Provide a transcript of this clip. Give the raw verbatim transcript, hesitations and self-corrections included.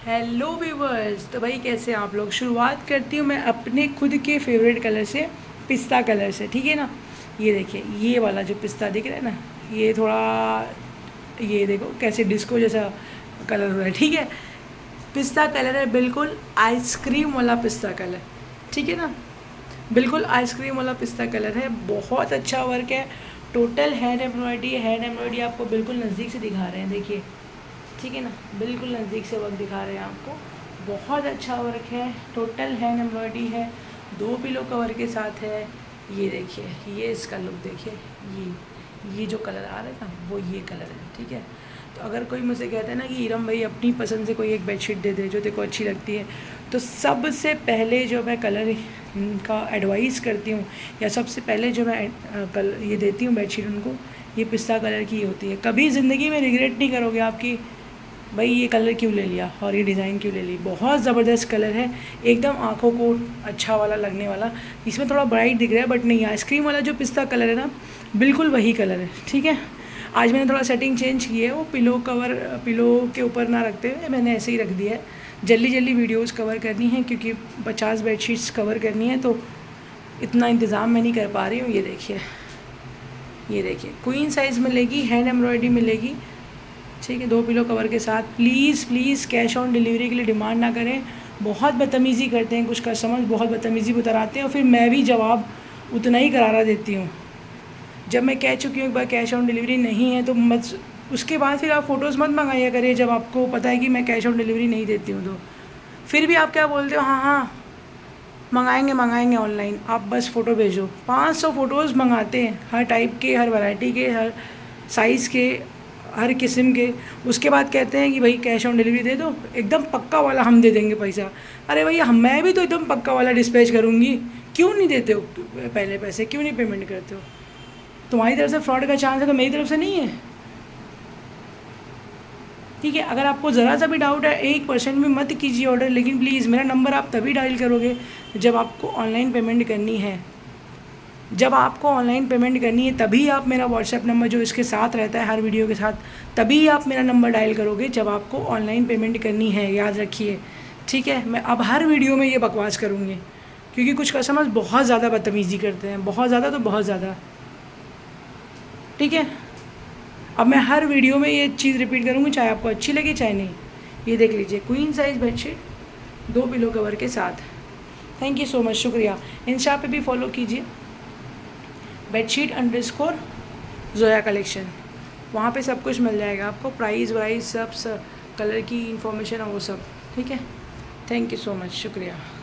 Hello viewers, तो भाई कैसे आप लोग। शुरुआत करती हूँ मैं अपने खुद के फेवरेट कलर से, पिस्ता कलर से। ठीक है ना। ये देखिए, ये वाला जो पिस्ता दिख रहा है ना, ये थोड़ा, ये देखो कैसे डिस्को जैसा कलर हो रहा है। ठीक है, पिस्ता कलर है, बिल्कुल आइसक्रीम वाला पिस्ता कलर। ठीक है ना, बिल्कुल आइसक्रीम वाला पिस्ता कलर है। बहुत अच्छा वर्क है, total hand embroidery. Hand embroidery आपको बिल्कुल नज़दीक से दिखा रहे हैं, देखिए। ठीक है ना, बिल्कुल नज़दीक से वर्क दिखा रहे हैं आपको। बहुत अच्छा वर्क है, टोटल हैंड एम्ब्रॉयडरी है, दो पिलो कवर के साथ है। ये देखिए, ये इसका लुक देखिए, ये ये जो कलर आ रहा है ना, वो ये कलर है। ठीक है, तो अगर कोई मुझसे कहता है ना कि इरम भाई अपनी पसंद से कोई एक बेडशीट दे दे जो तेरे को अच्छी लगती है, तो सबसे पहले जो मैं कलर का एडवाइस करती हूँ, या सबसे पहले जो मैं कल ये देती हूँ बेडशीट उनको, ये पिस्ता कलर की होती है। कभी ज़िंदगी में रिग्रेट नहीं करोगे आपकी भाई ये कलर क्यों ले लिया और ये डिज़ाइन क्यों ले ली। बहुत ज़बरदस्त कलर है, एकदम आँखों को अच्छा वाला लगने वाला। इसमें थोड़ा ब्राइट दिख रहा है बट नहीं, आइसक्रीम वाला जो पिस्ता कलर है ना, बिल्कुल वही कलर है। ठीक है, आज मैंने थोड़ा सेटिंग चेंज की है, वो पिलो कवर पिलो के ऊपर ना रखते हुए मैंने ऐसे ही रख दिया है। जल्दी जल्दी वीडियोस कवर करनी है क्योंकि पचास बेडशीट्स कवर करनी है, तो इतना इंतज़ाम मैं नहीं कर पा रही हूँ। ये देखिए, ये देखिए क्वीन साइज़ मिलेगी, हैंड एम्ब्रॉयडरी मिलेगी। ठीक है, दो पिलो कवर के साथ। Please please cash on delivery के लिए डिमांड ना करें, बहुत बदतमीज़ी करते हैं कुछ कस्टमर, बहुत बदतमीज़ी उतराते हैं और फिर मैं भी जवाब उतना ही करारा देती हूँ। जब मैं कह चुकी हूँ एक बार कैश ऑन डिलीवरी नहीं है, तो मत उसके बाद फिर आप फ़ोटोज़ मत मंगाया करिए जब आपको पता है कि मैं कैश ऑन डिलीवरी नहीं देती हूँ। तो फिर भी आप क्या बोलते हो, हाँ हाँ मंगाएंगे मंगाएंगे ऑनलाइन, आप बस फ़ोटो भेजो। पाँच सौ फ़ोटोज़ मंगाते हैं, हर टाइप के, हर वैरायटी के, हर साइज़ के, हर किस्म के। उसके बाद कहते हैं कि भाई कैश ऑन डिलीवरी दे दो, एकदम पक्का वाला हम दे देंगे पैसा। अरे भैया, हम मैं भी तो एकदम पक्का वाला डिस्पैच करूँगी, क्यों नहीं देते हो पहले पैसे, क्यों नहीं पेमेंट करते हो। तुम्हारी तरफ से फ्रॉड का चांस है तो मेरी तरफ से नहीं है। ठीक है, अगर आपको ज़रा सा भी डाउट है, एक परसेंट भी मत कीजिए ऑर्डर, लेकिन प्लीज़ मेरा नंबर आप तभी डायल करोगे जब आपको ऑनलाइन पेमेंट करनी है। जब आपको ऑनलाइन पेमेंट करनी है तभी आप मेरा व्हाट्सएप नंबर जो इसके साथ रहता है हर वीडियो के साथ, तभी आप मेरा नंबर डायल करोगे जब आपको ऑनलाइन पेमेंट करनी है, याद रखिए। ठीक है, मैं अब हर वीडियो में ये बकवास करूँगी क्योंकि कुछ कस्टमर्स बहुत ज़्यादा बदतमीज़ी करते हैं, बहुत ज़्यादा तो बहुत ज़्यादा। ठीक है, अब मैं हर वीडियो में ये चीज़ रिपीट करूँगी, चाहे आपको अच्छी लगे चाहे नहीं। ये देख लीजिए, क्वीन साइज़ बेडशीट, दो पिलो कवर के साथ। थैंक यू सो मच, शुक्रिया। इंस्टा पे भी फॉलो कीजिए, bedsheet underscore Zoya collection, वहाँ पे सब कुछ मिल जाएगा आपको, प्राइस वाइज सब, सब कलर की इंफॉर्मेशन है वो सब। ठीक है, थैंक यू सो मच, शुक्रिया।